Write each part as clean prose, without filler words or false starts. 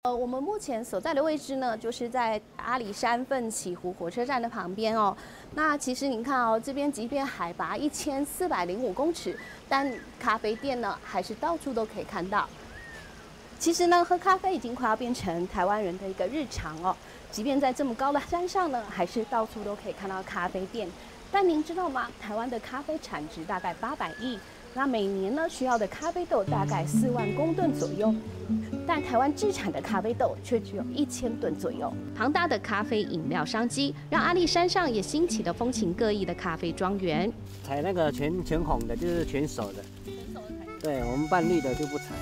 我们目前所在的位置呢，就是在阿里山奋起湖火车站的旁边哦。那其实您看哦，这边即便海拔1405公尺，但咖啡店呢还是到处都可以看到。其实呢，喝咖啡已经快要变成台湾人的一个日常哦。即便在这么高的山上呢，还是到处都可以看到咖啡店。但您知道吗？台湾的咖啡产值大概800亿。 那每年呢需要的咖啡豆大概4万公吨左右，但台湾制产的咖啡豆却只有1000吨左右。庞大的咖啡饮料商机，让阿里山上也兴起了风情各异的咖啡庄园。 采那个全红的，就是全熟的。对，我们半绿的就不采。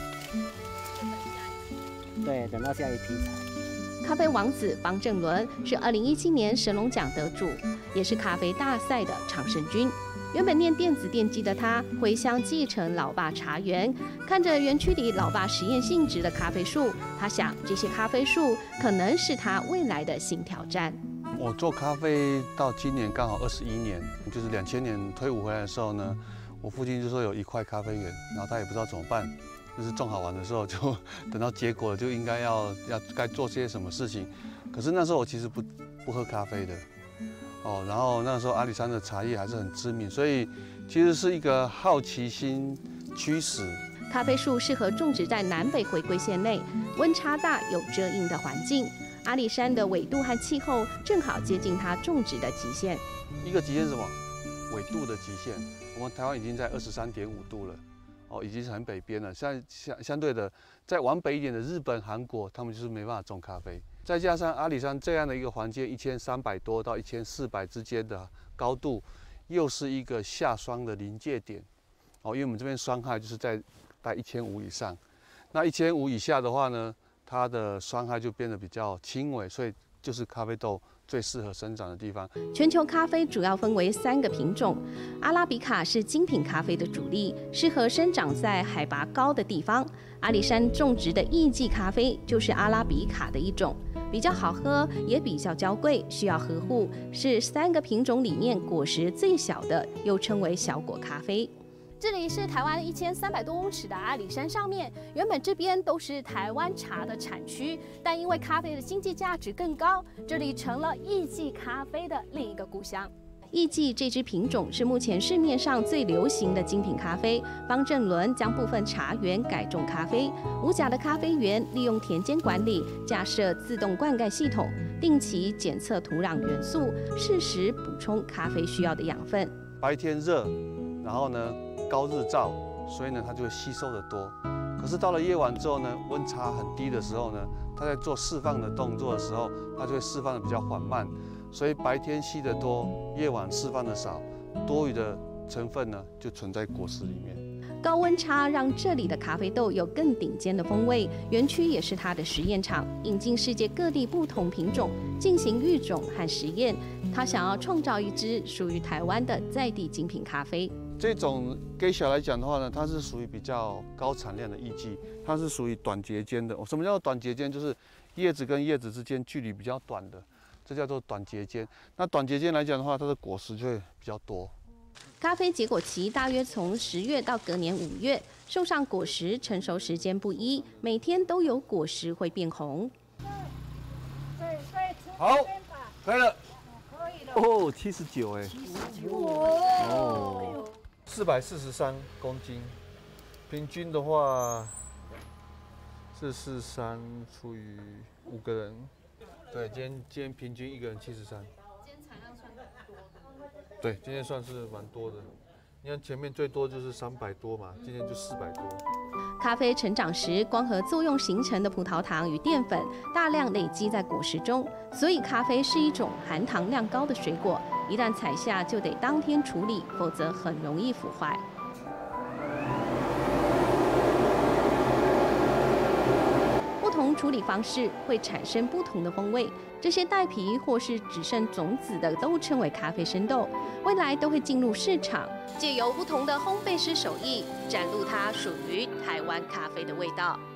对，等到下一批采。 咖啡王子方正伦是2017年神龙奖得主，也是咖啡大赛的常胜军。 原本念电子电机的他，回乡继承老爸茶园，看着园区里老爸实验性质的咖啡树，他想这些咖啡树可能是他未来的新挑战。 我做咖啡到今年刚好21年，就是2000年退伍回来的时候呢，我父亲就说有1块咖啡园，然后他也不知道怎么办，就是种好玩的时候就等到结果了，就应该该做些什么事情。可是那时候我其实不喝咖啡的。 哦，然后那时候阿里山的茶叶还是很知名，所以其实是一个好奇心驱使。 咖啡树适合种植在南北回归线内，温差大、有遮阴的环境。阿里山的纬度和气候正好接近它种植的极限。 一个极限是什么？纬度的极限。我们台湾已经在23.5度了，哦，已经是很北边了。相对的，再往北一点的日本、韩国，他们就是没办法种咖啡。 再加上阿里山这样的一个环境，1300多到1400之间的高度，又是一个下霜的临界点，哦，因为我们这边霜害就是在大概1500以上，那1500以下的话呢，它的霜害就变得比较轻微，所以就是咖啡豆最适合生长的地方。 全球咖啡主要分为3个品种，阿拉比卡是精品咖啡的主力，适合生长在海拔高的地方。阿里山种植的艺妓咖啡就是阿拉比卡的一种。 比较好喝，也比较娇贵，需要呵护，是3个品种里面果实最小的，又称为小果咖啡。这里是台湾1300多公尺的阿里山上面，原本这边都是台湾茶的产区，但因为咖啡的经济价值更高，这里成了艺妓咖啡的另一个故乡。 艺妓这支品种是目前市面上最流行的精品咖啡。方正伦将部分茶园改种咖啡，无甲的咖啡园利用田间管理，架设自动灌溉系统，定期检测土壤元素，适时补充咖啡需要的养分。 白天热，然后呢高日照，所以呢它就会吸收得多。可是到了夜晚之后呢，温差很低的时候呢，它在做释放的动作的时候，它就会释放的比较缓慢。 所以白天吸得多，夜晚释放的少，多余的成分呢就存在果实里面。 高温差让这里的咖啡豆有更顶尖的风味，园区也是它的实验场，引进世界各地不同品种进行育种和实验。他想要创造一支属于台湾的在地精品咖啡。 这种Geisha来讲的话呢，它是属于比较高产量的艺妓，它是属于短节间的。什么叫做短节间？就是叶子跟叶子之间距离比较短的。 这叫做短节间。那短节间来讲的话，它的果实就会比较多。 咖啡结果期大约从10月到隔年5月，树上果实成熟时间不一，每天都有果实会变红。 好，可以了。 可以了。 哦，79哎。 哦。 443公斤，平均的话是43除以5个人。 对，今天平均1个人73。今天产量算多的。对，今天算是蛮多的。你看前面最多就是300多嘛，今天就400多。 咖啡成长时，光合作用形成的葡萄糖与淀粉大量累积在果实中，所以咖啡是一种含糖量高的水果，一旦采下就得当天处理，否则很容易腐坏。 不同处理方式会产生不同的风味，这些带皮或是只剩种子的都称为咖啡生豆，未来都会进入市场，借由不同的烘焙师手艺，展露它属于台湾咖啡的味道。